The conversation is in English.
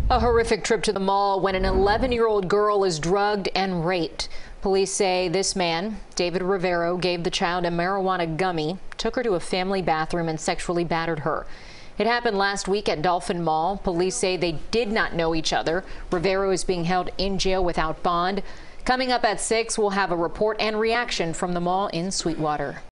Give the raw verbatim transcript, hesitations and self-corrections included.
A horrific trip to the mall when an eleven-year-old girl is drugged and raped. Police say this man, David Rivero, gave the child a marijuana gummy, took her to a family bathroom and sexually battered her. It happened last week at Dolphin Mall. Police say they did not know each other. Rivero is being held in jail without bond. Coming up at six, we'll have a report and reaction from the mall in Sweetwater.